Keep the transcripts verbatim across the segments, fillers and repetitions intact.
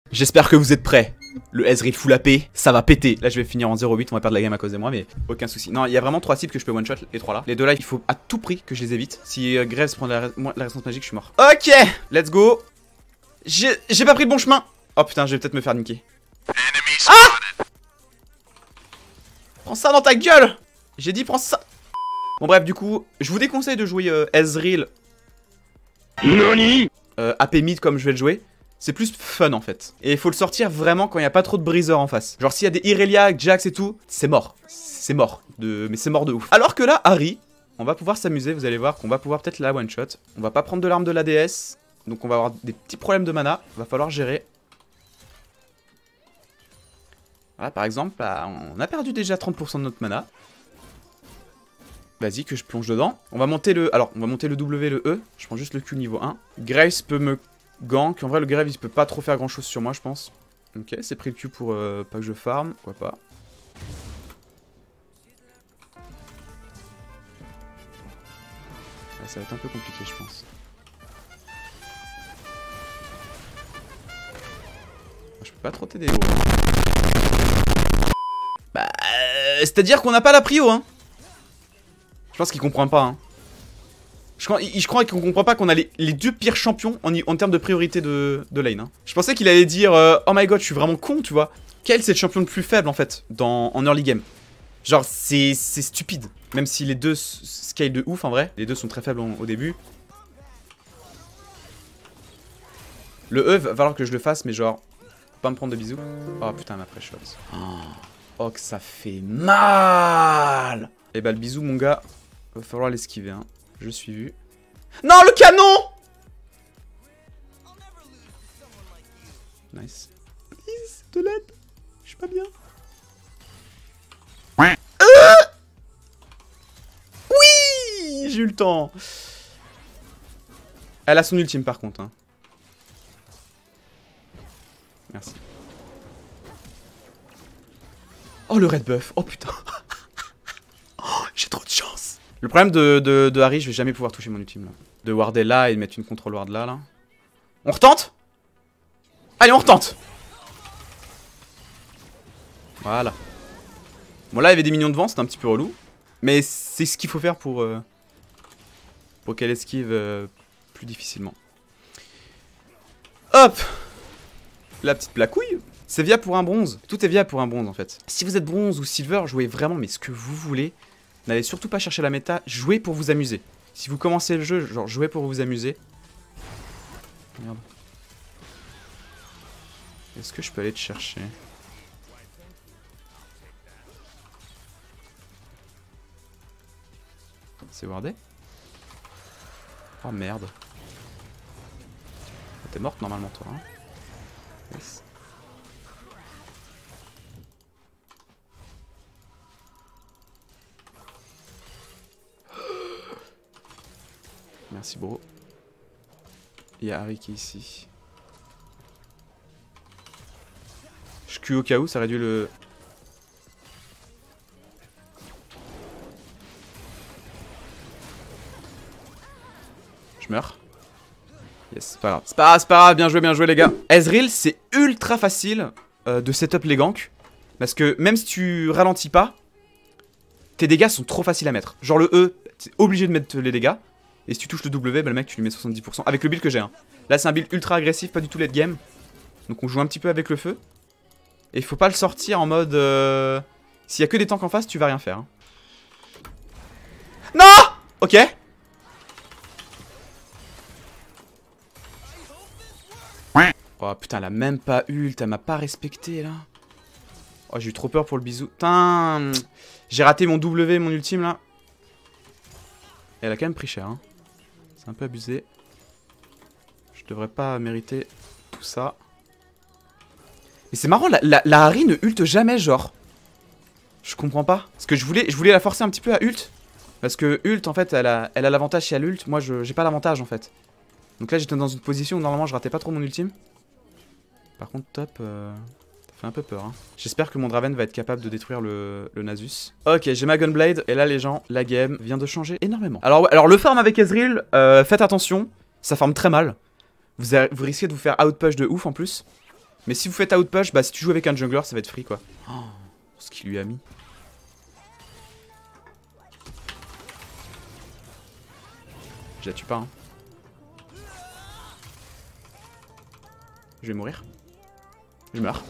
J'espère que vous êtes prêts. Le Ezreal full A P, ça va péter. Là je vais finir en zéro huit, on va perdre la game à cause de moi, mais aucun souci. Non, il y a vraiment trois cibles que je peux one shot, les trois là. Les deux là, il faut à tout prix que je les évite. Si euh, Graves prend la, la résistance magique, je suis mort. Ok, let's go. J'ai pas pris le bon chemin. Oh putain, je vais peut-être me faire niquer. Ah! Prends ça dans ta gueule. J'ai dit prends ça. Bon bref, du coup, je vous déconseille de jouer euh, Ezreal Nani euh, A P mid comme je vais le jouer. C'est plus fun en fait. Et il faut le sortir vraiment quand il n'y a pas trop de briseurs en face. Genre s'il y a des Irelia, Jax et tout, c'est mort. C'est mort. De... Mais c'est mort de ouf. Alors que là, Ahri, on va pouvoir s'amuser. Vous allez voir qu'on va pouvoir peut-être la one shot. On va pas prendre de l'arme de la déesse. Donc on va avoir des petits problèmes de mana. Va falloir gérer. Voilà, par exemple, bah, on a perdu déjà trente pour cent de notre mana. Vas-y, que je plonge dedans. On va monter le... Alors, on va monter le W, le E. Je prends juste le Q niveau un. Graves peut me gank. En vrai, le Graves, il peut pas trop faire grand-chose sur moi, je pense. Ok, c'est pris le Q pour euh, pas que je farm. Pourquoi pas. Ouais, ça va être un peu compliqué, je pense. Je peux pas trop t'aider, gros. Bah... Euh, C'est-à-dire qu'on n'a pas la prio, hein. Je pense qu'il comprend pas, hein. Je crois, je crois qu'on comprend pas qu'on a les, les deux pires champions en, en termes de priorité de, de lane. Hein. Je pensais qu'il allait dire euh, oh my god, je suis vraiment con, tu vois. Quel c'est le champion le plus faible en fait dans, en early game. Genre, c'est stupide. Même si les deux scale de ouf en vrai. Les deux sont très faibles en, au début. Le E, va falloir que je le fasse, mais genre, pas me prendre de bisous. Oh putain, ma pré-shot. Oh, oh, que ça fait mal. Et bah, le bisou, mon gars, va falloir l'esquiver, hein. Je suis vu. Non, le canon! Nice. Please, de l'aide. Je suis pas bien. Euh oui! J'ai eu le temps. Elle a son ultime par contre. Hein. Merci. Oh, le red buff. Oh putain. Oh, j'ai trop de chance. Le problème de, de, de Ahri, je vais jamais pouvoir toucher mon ultime là. De warder là et de mettre une control ward là, là. On retente? Allez, on retente. Voilà. Bon là, il y avait des minions devant, c'était un petit peu relou. Mais c'est ce qu'il faut faire pour, euh, pour qu'elle esquive euh, plus difficilement. Hop. La petite placouille. C'est viable pour un bronze. Tout est viable pour un bronze en fait. Si vous êtes bronze ou silver, jouez vraiment mais ce que vous voulez. N'allez surtout pas chercher la méta, jouez pour vous amuser. Si vous commencez le jeu, genre jouez pour vous amuser. Merde. Est-ce que je peux aller te chercher? C'est wardé? Oh merde. T'es morte normalement toi. Hein, yes. Merci bro. Il y a Ahri qui est ici. Je Q au cas où, ça réduit le... Je meurs. Yes, c'est pas grave. C'est pas grave, c'est pas grave, bien joué, bien joué les gars. Ezreal, c'est ultra facile euh, de setup les ganks. Parce que même si tu ralentis pas, tes dégâts sont trop faciles à mettre. Genre le E, t'es obligé de mettre les dégâts. Et si tu touches le W, bah le mec tu lui mets soixante-dix pour cent. Avec le build que j'ai. Hein. Là c'est un build ultra agressif, pas du tout late game. Donc on joue un petit peu avec le feu. Et il faut pas le sortir en mode... Euh... S'il y a que des tanks en face, tu vas rien faire. Hein. Non! Ok. Oh putain, elle a même pas ult, elle m'a pas respecté là. Oh j'ai eu trop peur pour le bisou. Putain, j'ai raté mon W, mon ultime là. Et elle a quand même pris cher. Hein. C'est un peu abusé. Je devrais pas mériter tout ça. Mais c'est marrant, la, la, la Ahri ne ult jamais, genre. Je comprends pas. Parce que je voulais, je voulais la forcer un petit peu à ult. Parce que ult, en fait, elle a elle a l'avantage si elle ult. Moi, je j'ai pas l'avantage, en fait. Donc là, j'étais dans une position où normalement, je ratais pas trop mon ultime. Par contre, top, euh, ça fait un peu peur. Hein. J'espère que mon Draven va être capable de détruire le, le Nasus. Ok, j'ai ma Gunblade. Et là, les gens, la game vient de changer énormément. Alors, ouais, alors le farm avec Ezreal, euh, faites attention. Ça farm très mal. Vous, avez, vous risquez de vous faire outpush de ouf en plus. Mais si vous faites outpush, bah si tu joues avec un jungler, ça va être free quoi. Oh, ce qu'il lui a mis. Je la tue pas hein. Je vais mourir. Je meurs.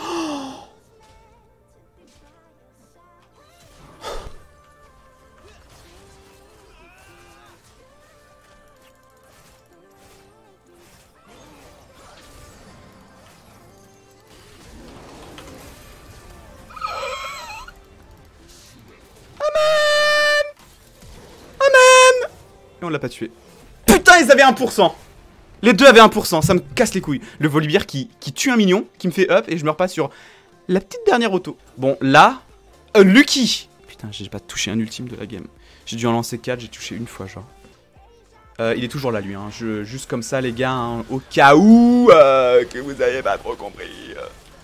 Et on l'a pas tué. Putain, ils avaient un pour cent. Les deux avaient un pour cent, ça me casse les couilles. Le Volibear qui, qui tue un minion, qui me fait up et je meurs pas sur la petite dernière auto. Bon, là, unlucky. Putain, j'ai pas touché un ultime de la game. J'ai dû en lancer quatre, j'ai touché une fois, genre. Euh, il est toujours là, lui. Hein. Je, juste comme ça, les gars, hein, au cas où euh, que vous avez pas trop compris. Euh.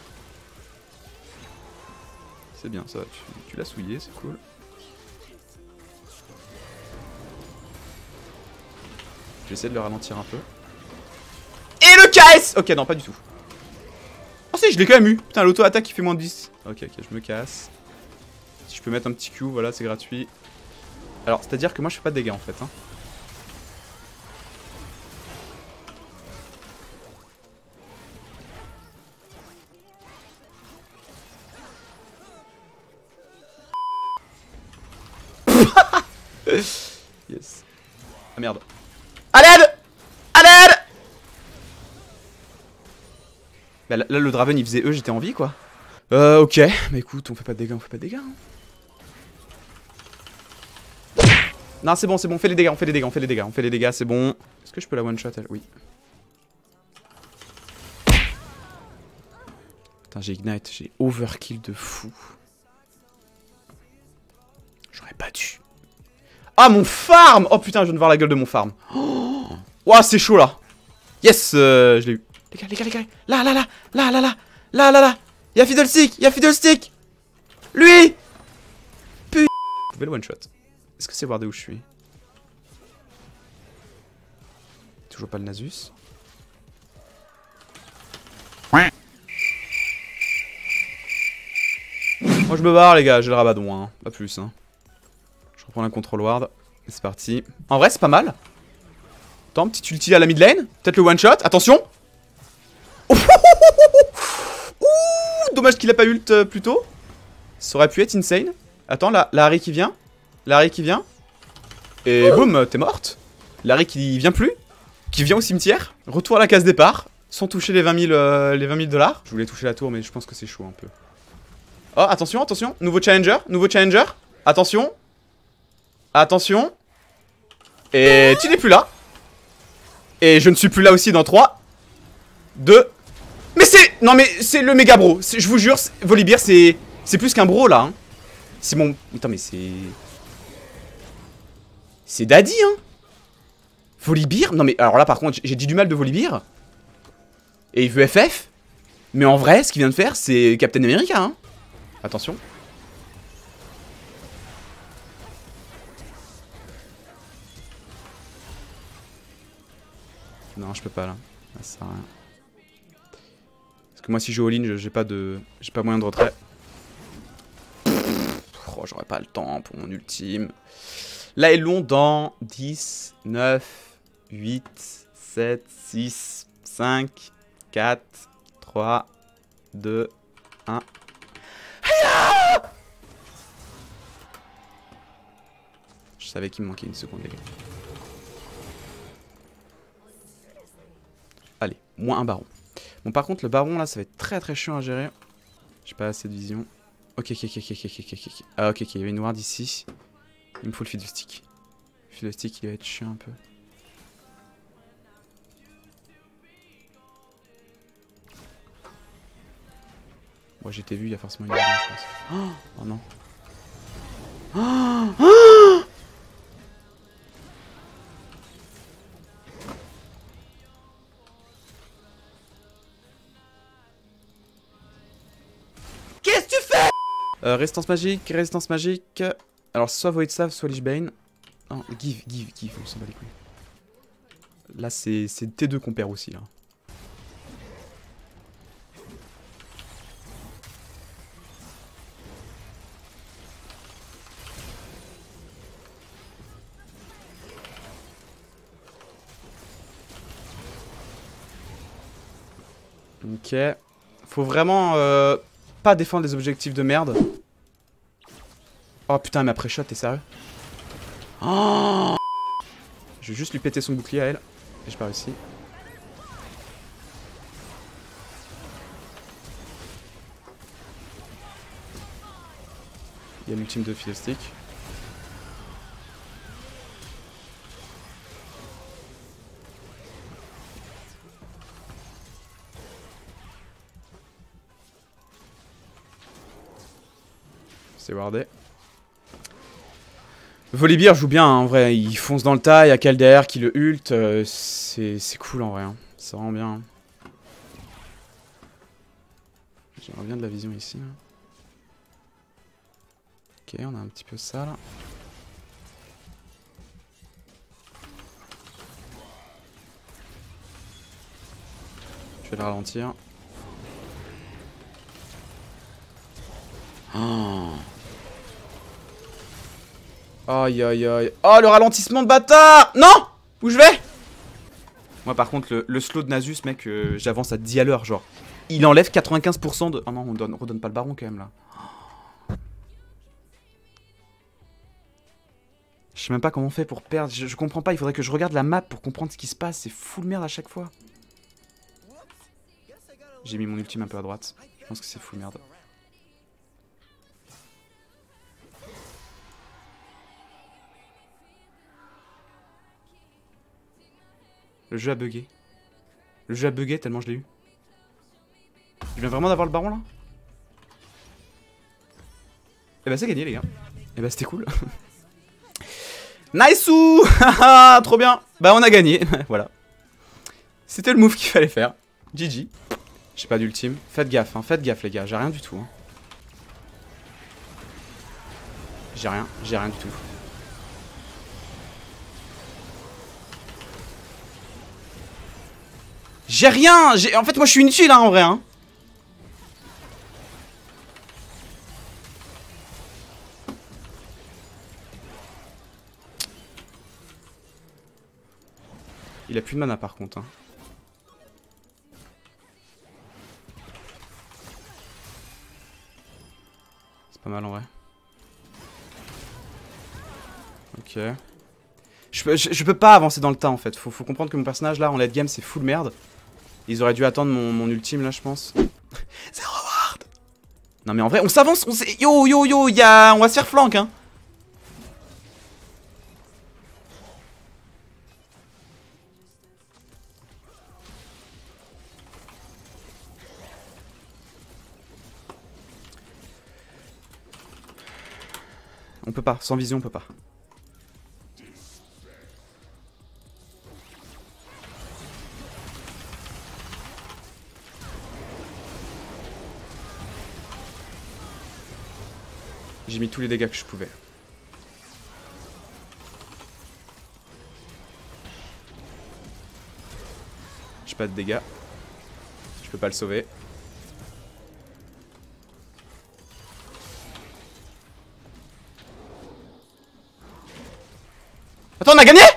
C'est bien ça, tu, tu l'as souillé, c'est cool. Je vais essayer de le ralentir un peu. Et le K S. Ok, non, pas du tout. Oh si, je l'ai quand même eu. Putain, l'auto-attaque, il fait moins de dix. Ok, ok, je me casse. Si je peux mettre un petit Q, voilà, c'est gratuit. Alors, c'est-à-dire que moi, je fais pas de dégâts, en fait. Hein. Yes. Ah merde. À l'aide! À l'aide! Bah là, là, le Draven il faisait E, j'étais en vie quoi. Euh, ok. Bah écoute, on fait pas de dégâts, on fait pas de dégâts. Hein. Non, c'est bon, c'est bon, on fait les dégâts, on fait les dégâts, on fait les dégâts, on fait les dégâts, c'est bon. Est-ce que je peux la one shot elle? Oui. Putain, j'ai ignite, j'ai overkill de fou. J'aurais pas dû. Ah, mon farm! Oh putain, je viens de voir la gueule de mon farm. Oh, wow, c'est chaud là. Yes, euh, je l'ai eu. Les gars, les gars, les gars. Là, là, là, là, là, là, là, là, là. Y'a Fiddlestick, y'a Fiddlestick. Lui. Putain. Vous pouvez le one shot. Est-ce que c'est voir de où je suis? Toujours pas le Nasus. Moi je me barre les gars, j'ai le rabadon, hein. Pas plus hein. Je reprends la control ward. C'est parti. En vrai c'est pas mal. Attends, petit ulti à la mid lane. Peut-être le one shot, attention. Ouh, dommage qu'il a pas ult euh, plus tôt. Ça aurait pu être insane. Attends, la, la Harry qui vient. La Harry qui vient. Et boum, t'es morte. La Harry qui vient plus. Qui vient au cimetière. Retour à la case départ. Sans toucher les vingt mille euh, les vingt mille dollars. Je voulais toucher la tour mais je pense que c'est chaud un peu. Oh, attention, attention. Nouveau challenger. Nouveau challenger. Attention. Attention. Et tu n'es plus là. Et je ne suis plus là aussi dans trois. deux. Mais c'est... Non mais c'est le méga bro. Je vous jure, Volibear c'est... C'est plus qu'un bro là. Hein. C'est mon... Attends mais c'est... C'est daddy hein. Volibear. Non mais alors là par contre j'ai dit du mal de Volibear. Et il veut F F. Mais en vrai ce qu'il vient de faire c'est Captain America hein. Attention. Non je peux pas là. Ça sert à rien. Parce que moi si je joue all-in j'ai pas de... J'ai pas moyen de retrait. Oh j'aurais pas le temps pour mon ultime. Là ils l'ont dans dix, neuf, huit, sept, six, cinq, quatre, trois, deux, un. Je savais qu'il me manquait une seconde les gars. Allez, moins un baron. Bon par contre le baron là ça va être très très chiant à gérer. J'ai pas assez de vision. Ok ok ok ok ok ok ok. Ah ok ok il y avait une ward ici. Il me faut le fiddlestick. Le fiddlestick il va être chiant un peu. Moi j'étais vu il y a forcément une ward je pense. Oh, oh non. Oh, oh qu'est-ce que tu fais? euh, Résistance magique, résistance magique. Alors soit Void Staff, soit Lichbane. Non, give, give, give, on s'en bat les couilles. Là c'est T deux qu'on perd aussi là. Ok. Faut vraiment euh, pas défendre les objectifs de merde. Oh putain, elle m'a pré-shot, t'es sérieux? Oh, je vais juste lui péter son bouclier à elle. Et j'ai pas réussi. Il y a l'ultime de Fiddlestick. C'est wardé. Volibear joue bien hein, en vrai, il fonce dans le tas, il y a Cal derrière qui le ult, euh, c'est cool en vrai, hein. Ça rend bien. J'aimerais bien de la vision ici. Là. Ok, on a un petit peu ça là. Je vais le ralentir. Oh. Aïe aïe aïe. Oh le ralentissement de bâtard. Non. Où je vais? Moi par contre le, le slow de Nasus mec euh, j'avance à dix à l'heure genre. Il enlève quatre-vingt-quinze pour cent de... Oh non on donne, redonne pas le baron quand même là. Je sais même pas comment on fait pour perdre. Je, je comprends pas, il faudrait que je regarde la map pour comprendre ce qui se passe. C'est full merde à chaque fois. J'ai mis mon ultime un peu à droite. Je pense que c'est full merde. Le jeu a bugué. Le jeu a bugué tellement je l'ai eu. Je viens vraiment d'avoir le baron là? Eh bah c'est gagné les gars. Eh bah c'était cool. Niceou. Trop bien. Bah on a gagné. Voilà. C'était le move qu'il fallait faire. G G. J'ai pas d'ultime. Faites gaffe, hein. Faites gaffe les gars. J'ai rien du tout. Hein. J'ai rien. J'ai rien du tout. J'ai rien. En fait moi je suis inutile hein, en vrai. Hein. Il a plus de mana par contre. Hein. C'est pas mal en vrai. Ok. Je peux, je, je peux pas avancer dans le tas en fait. Faut, faut comprendre que mon personnage là en late game c'est full merde. Ils auraient dû attendre mon, mon ultime là je pense. Zéro ward. Non mais en vrai on s'avance. On yo yo yo y a... On va se faire flank hein. On peut pas, sans vision on peut pas. J'ai mis tous les dégâts que je pouvais. J'ai pas de dégâts. Je peux pas le sauver. Attends, on a gagné!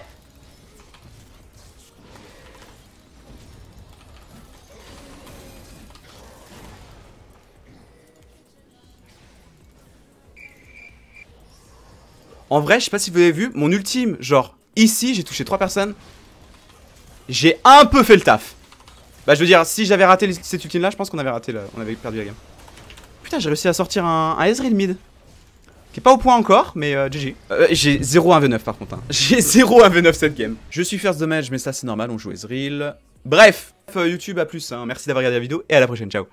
En vrai, je sais pas si vous avez vu, mon ultime, genre, ici, j'ai touché trois personnes. J'ai un peu fait le taf. Bah, je veux dire, si j'avais raté cette ultime là, je pense qu'on avait raté, là, on avait perdu la game. Putain, j'ai réussi à sortir un, un Ezreal mid. Qui est pas au point encore, mais euh, G G. Euh, j'ai zéro un v neuf par contre. Hein. J'ai zéro un v neuf cette game. Je suis first damage, mais ça c'est normal, on joue Ezreal. Bref, YouTube à plus, hein. Merci d'avoir regardé la vidéo et à la prochaine, ciao.